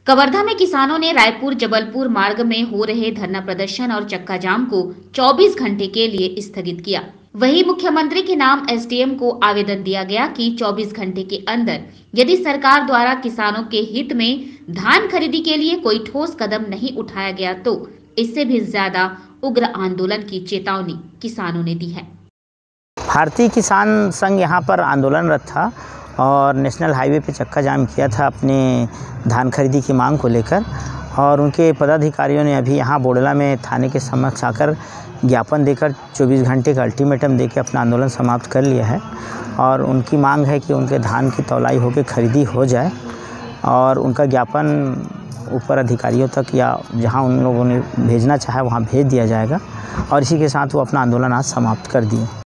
कवर्धा में किसानों ने रायपुर जबलपुर मार्ग में हो रहे धरना प्रदर्शन और चक्का जाम को 24 घंटे के लिए स्थगित किया। वहीं मुख्यमंत्री के नाम एसडीएम को आवेदन दिया गया कि 24 घंटे के अंदर यदि सरकार द्वारा किसानों के हित में धान खरीदी के लिए कोई ठोस कदम नहीं उठाया गया तो इससे भी ज्यादा उग्र आंदोलन की चेतावनी किसानों ने दी है। भारतीय किसान संघ यहाँ पर आंदोलनरत था और नेशनल हाईवे पे चक्का जाम किया था अपने धान खरीदी की मांग को लेकर, और उनके पदाधिकारियों ने अभी यहाँ बोडला में थाने के समक्ष आकर ज्ञापन देकर 24 घंटे का अल्टीमेटम देकर अपना आंदोलन समाप्त कर लिया है। और उनकी मांग है कि उनके धान की तौलाई होकर खरीदी हो जाए और उनका ज्ञापन ऊपर अधिकारियों तक या जहाँ उन लोगों ने भेजना चाहे वहाँ भेज दिया जाएगा। और इसी के साथ वो अपना आंदोलन आज समाप्त कर दिए।